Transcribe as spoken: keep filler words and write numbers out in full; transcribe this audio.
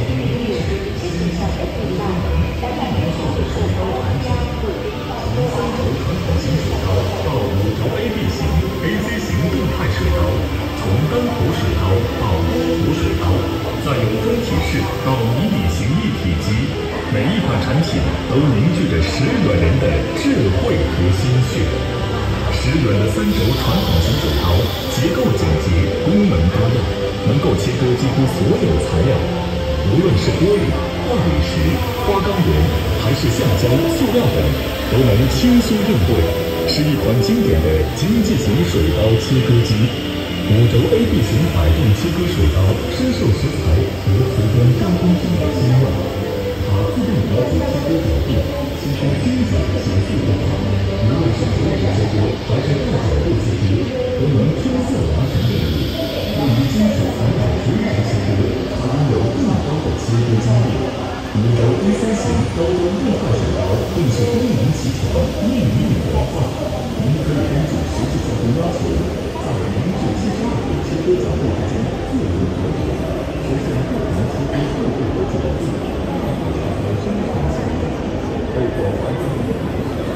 到迷你型一体机，每一款产品都凝聚着石软人的智慧和心血。石软的三轴传统型水槽，结构简洁，功能多样，能够切割几乎所有材料，无论是玻璃、化理石、花岗岩，还是橡胶、塑料等，都能轻松应对，是一款经典的经济型水刀切割机。五轴 A B 型摆动切割水刀深受食材和瓷砖加工师的青睐，它自动调节切割角度，吸收精准显示变化，无论是垂直切割还是大角度切割，都能出色完成任务。对于金属材料垂直切割，它拥有更高的切割精度。五轴 A 三 型高端硬化水刀更是功能齐全，一厘米广泛。您可以根据实际加工要求，在零至七十二度切割角度之间自由调整，实现不同切割速度的准度，达到生产效率。为广泛应用。